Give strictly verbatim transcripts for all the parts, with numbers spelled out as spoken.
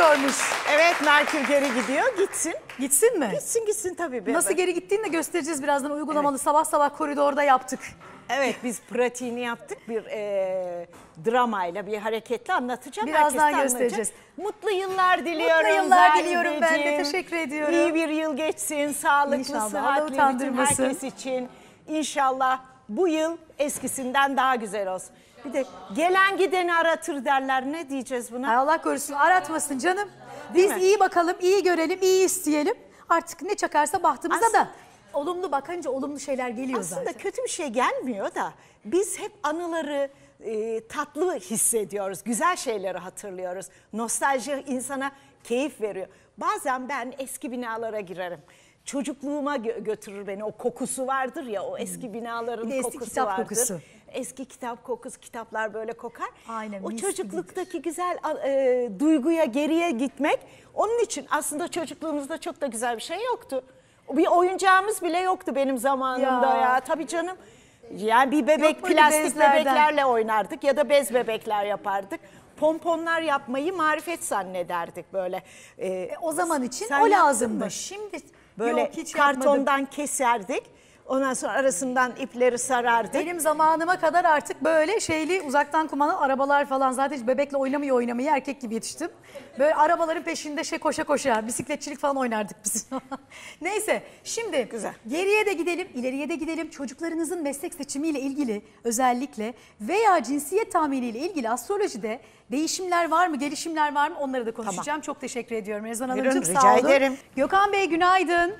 gidiyormuş. Evet, Merkür geri gidiyor. Gitsin. Gitsin mi? Gitsin gitsin tabii. Nasıl geri gittiğini de göstereceğiz birazdan. Uygulamalı Evet. sabah sabah koridorda yaptık. Evet, biz pratiğini yaptık. Bir e, dramayla, bir hareketle anlatacağım. Birazdan göstereceğiz. Mutlu yıllar diliyorum. Mutlu yıllar Zahideciğim. diliyorum ben de. Teşekkür ediyorum. İyi bir yıl geçsin. Sağlıklı, İnşallah, Allah sıhhatli bütün utandırmasın. herkes için. İnşallah bu yıl eskisinden daha güzel olsun. Bir de gelen gideni aratır derler. Ne diyeceğiz buna? Ay Allah korusun, aratmasın canım. Biz mi? iyi bakalım, iyi görelim, iyi isteyelim. Artık ne çakarsa bahtımıza Aslında- da. Olumlu bakınca olumlu şeyler geliyor Aslında zaten. kötü bir şey gelmiyor da biz hep anıları e, tatlı hissediyoruz. Güzel şeyleri hatırlıyoruz. Nostalji insana keyif veriyor. Bazen ben eski binalara girerim. Çocukluğuma gö- götürür beni. O kokusu vardır ya, o eski binaların Bir de eski kokusu kitap vardır. kokusu. Eski kitap kokusu, kitaplar böyle kokar. Aynen, O mis çocukluktaki güzel e, duyguya geriye gitmek. Onun için aslında çocukluğumuzda çok da güzel bir şey yoktu. Bir oyuncağımız bile yoktu benim zamanımda ya. Ya. Tabii canım. Yani bir bebek, Yok muydu plastik bezlerden? bebeklerle oynardık ya da bez bebekler yapardık. Pomponlar yapmayı marifet zannederdik böyle. Ee, E, o zaman için sen o yaptın lazımdı. mı? Şimdi Böyle yok, hiç yapmadım. kartondan keserdik. Ondan sonra arasından ipleri sarardık. Benim zamanıma kadar artık böyle şeyli uzaktan kumandalı arabalar falan, zaten hiç bebekle oynamıyor oynamayı, erkek gibi yetiştim. Böyle arabaların peşinde şey koşa koşa bisikletçilik falan oynardık biz. Neyse şimdi Güzel. geriye de gidelim, ileriye de gidelim. Çocuklarınızın meslek seçimiyle ilgili özellikle veya cinsiyet tahminiyle ilgili astrolojide değişimler var mı, gelişimler var mı, onları da konuşacağım. Çok teşekkür ediyorum Rezan Hanımcığım, Buyurun, sağ rica olun. ederim. Gökhan Bey günaydın.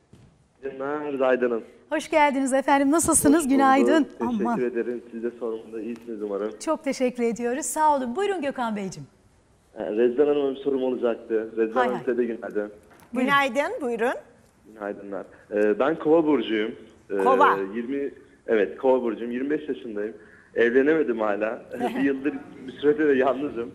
Günler Aydın'ım. Hoş geldiniz efendim. Nasılsınız? Hoş Günaydın. bulduk. Teşekkür ederim. Siz de sorumunda iyisiniz umarım. Çok teşekkür ediyoruz. Sağ olun. Buyurun Gökhan Beyciğim. Yani Rezan Hanım'a bir sorum olacaktı. Rezan Hay Hanım hay. size de günaydın. Günaydın, buyurun. Günaydınlar. Ee, ben Kova burcuyum. Ee, Kova. yirmi Evet, Kova burcuyum. yirmi beş yaşındayım. Evlenemedim hala. bir yıldır bir süredir de yalnızım.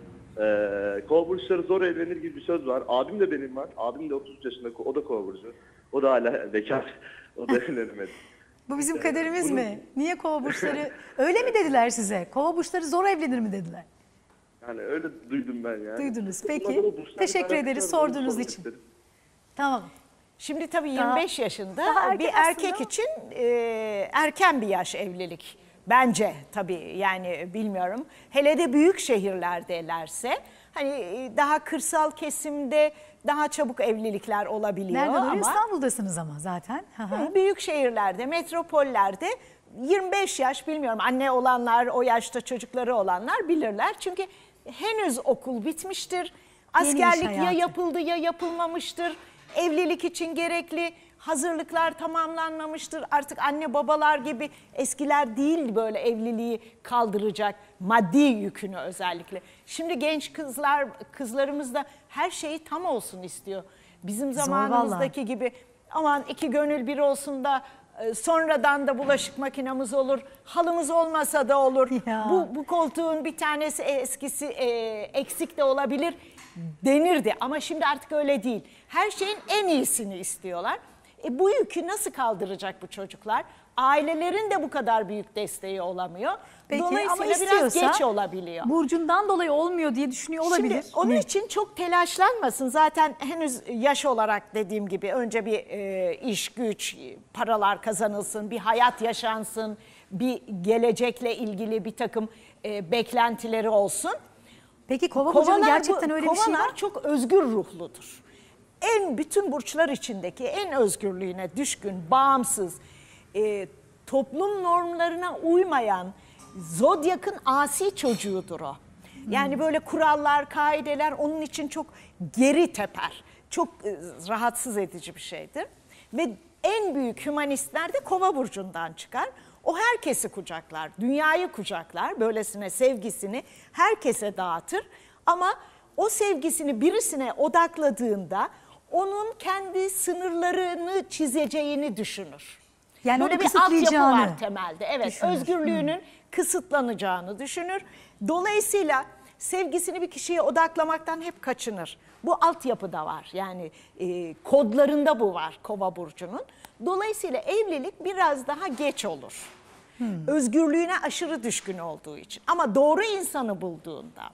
Ee, Kova burçları zor evlenir gibi bir söz var. Abim de benim var. Abim de otuz üç yaşında. O da Kova burcu. O da hala bekar. O da evlenemedi. Bu bizim kaderimiz bunu- mi? Niye kova burçları öyle mi dediler size? Kova burçları zor evlenir mi dediler? Yani öyle duydum ben yani. Duydunuz, peki. Bunlardan o burçlar Teşekkür alakası ederiz var mı? sorduğunuz Sormak için. istedim. Tamam. Şimdi tabii Daha- yirmi beş yaşında daha erken bir erkek aslında. için e, erken bir yaş evlilik. Bence tabii, yani bilmiyorum. Hele de büyük şehirlerdelerse hani e, daha kırsal kesimde daha çabuk evlilikler olabiliyor Nereden oluyor? ama İstanbul'dasınız ama zaten. Hı hı. büyük şehirlerde, metropollerde yirmi beş yaş, bilmiyorum, anne olanlar, o yaşta çocukları olanlar bilirler. Çünkü henüz okul bitmiştir. Yeni iş Askerlik ya hayatı. yapıldı ya yapılmamıştır. Evlilik için gerekli hazırlıklar tamamlanmamıştır. Artık anne babalar gibi eskiler değil böyle evliliği kaldıracak maddi yükünü özellikle. Şimdi genç kızlar, kızlarımız da her şey tam olsun istiyor. Bizim zamanımızdaki gibi aman iki gönül bir olsun da e, sonradan da bulaşık makinamız olur, halımız olmasa da olur. Ya. Bu, bu koltuğun bir tanesi eskisi e, eksik de olabilir denirdi. Ama şimdi artık öyle değil. Her şeyin en iyisini istiyorlar. E, bu yükü nasıl kaldıracak bu çocuklar? Ailelerin de bu kadar büyük desteği olamıyor. Peki ama Dolayısıyla biraz istiyorsa geç olabiliyor. burcundan dolayı olmuyor diye düşünüyor olabilir. Şimdi onun Mi? için çok telaşlanmasın. Zaten henüz yaş olarak dediğim gibi önce bir e, iş, güç, paralar kazanılsın, bir hayat yaşansın, bir gelecekle ilgili bir takım e, beklentileri olsun. Peki kova burcunun gerçekten bu- öyle bir şey kovalar var. çok özgür ruhludur. En bütün burçlar içindeki en özgürlüğüne düşkün, bağımsız, e, toplum normlarına uymayan zodyakın asi çocuğudur o. Yani böyle kurallar, kaideler onun için çok geri teper. Çok e, rahatsız edici bir şeydir. Ve en büyük hümanistler de Kova burcundan çıkar. O herkesi kucaklar, dünyayı kucaklar, böylesine sevgisini herkese dağıtır. Ama o sevgisini birisine odakladığında onun kendi sınırlarını çizeceğini düşünür. Yani Böyle onu bir altyapı kısıtlayacağını var temelde. Evet, düşünür. özgürlüğünün kısıtlanacağını düşünür. Dolayısıyla sevgisini bir kişiye odaklamaktan hep kaçınır. Bu altyapıda var. Yani e, kodlarında bu var Kova burcunun. Dolayısıyla evlilik biraz daha geç olur. Hmm. Özgürlüğüne aşırı düşkün olduğu için. Ama doğru insanı bulduğunda,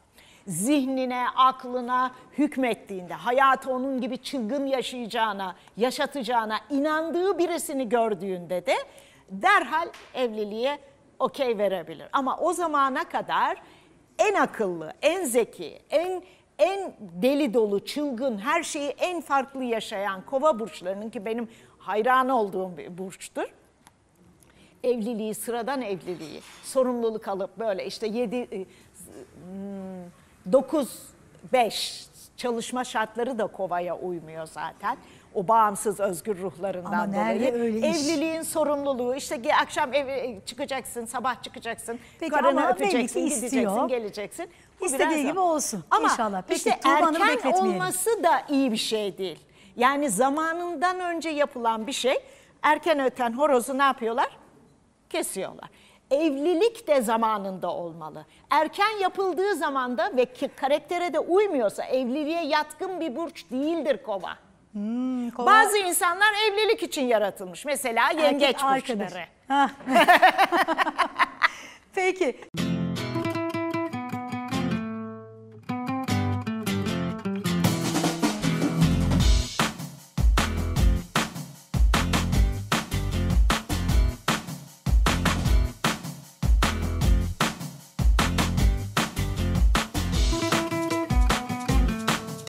zihnine, aklına hükmettiğinde, hayatı onun gibi çılgın yaşayacağına, yaşatacağına inandığı birisini gördüğünde de derhal evliliğe okey verebilir. Ama o zamana kadar en akıllı, en zeki, en en deli dolu, çılgın, her şeyi en farklı yaşayan kova burçlarının, ki benim hayran olduğum bir burçtur. Evliliği, sıradan evliliği, sorumluluk alıp böyle işte yedi, dokuz, beş çalışma şartları da kovaya uymuyor zaten. O bağımsız özgür ruhlarından Ama nerede dolayı. öyle iş? Evliliğin sorumluluğu, işte akşam ev çıkacaksın, sabah çıkacaksın, Peki karını ama öpeceksin, belli ki gideceksin, istiyor. geleceksin. Bu İstediği biraz gibi zor. olsun Ama inşallah. Peki, işte Tuğba Hanım'ı erken bekletmeyelim. olması da iyi bir şey değil. Yani zamanından önce yapılan bir şey, erken öten horozu ne yapıyorlar? Kesiyorlar. Evlilik de zamanında olmalı. Erken yapıldığı zaman da ve ki karaktere de uymuyorsa evliliğe yatkın bir burç değildir kova. Hmm, kova- Bazı insanlar evlilik için yaratılmış. Mesela yengeç Erkek arkadaş. burçları. Hah. Peki.